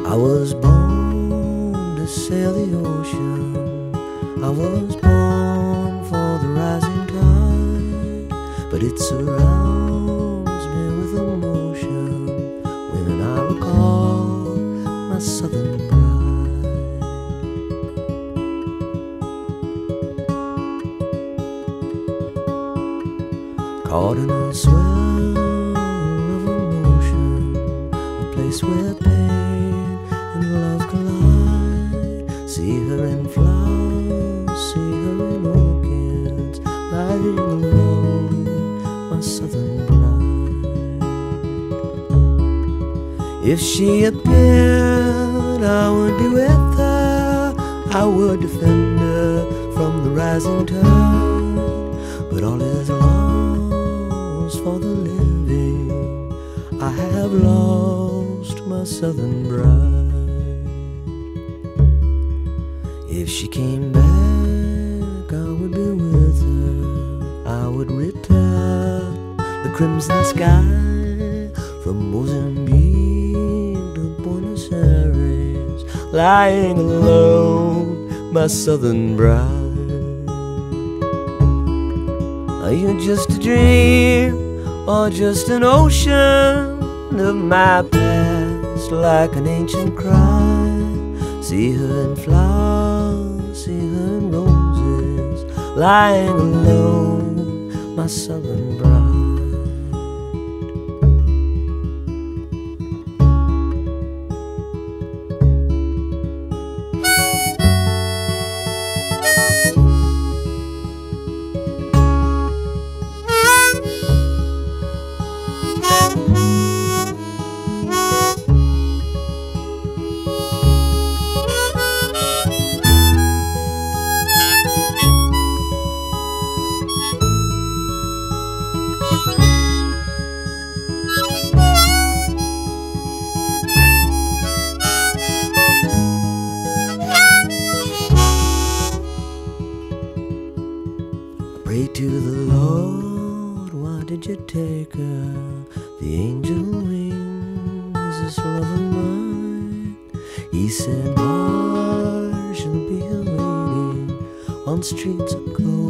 I was born to sail the ocean. I was born for the rising tide, but it surrounds me with emotion when I recall my southern bride. Caught in a swell of emotion, a place where pain and love collide. See her in flowers, see her in orchids, riding alone, my southern bride. If she appeared, I would be with her, I would defend her from the rising tide. But all is lost for the living, I have lost my southern bride. If she came back, I would be with her, I would repair the crimson sky from Mozambique to Buenos Aires, lying alone, my southern bride. Are you just a dream or just an ocean of my past, like an ancient cry? See her in flowers, see her in roses, lying alone, my southern bride. Pray to the Lord, why did you take her? The angel wings, this love of mine. He said, boy, she'll be waiting on streets of gold.